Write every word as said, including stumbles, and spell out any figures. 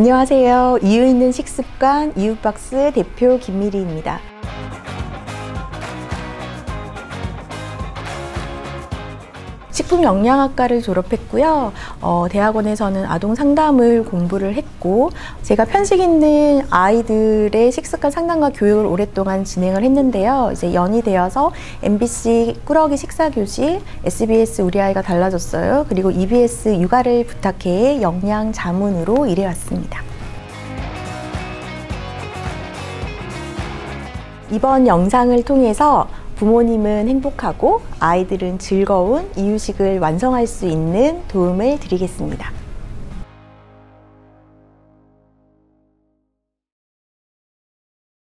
안녕하세요. 이유 있는 식습관 이유박스 대표 김미리입니다. 식품영양학과를 졸업했고요. 어, 대학원에서는 아동 상담을 공부를 했고, 제가 편식 있는 아이들의 식습관 상담과 교육을 오랫동안 진행을 했는데요. 이제 연이 되어서 엠비씨 꾸러기 식사교실, 에스비에스 우리 아이가 달라졌어요. 그리고 이비에스 육아를 부탁해 영양 자문으로 일해왔습니다. 이번 영상을 통해서 부모님은 행복하고 아이들은 즐거운 이유식을 완성할 수 있는 도움을 드리겠습니다.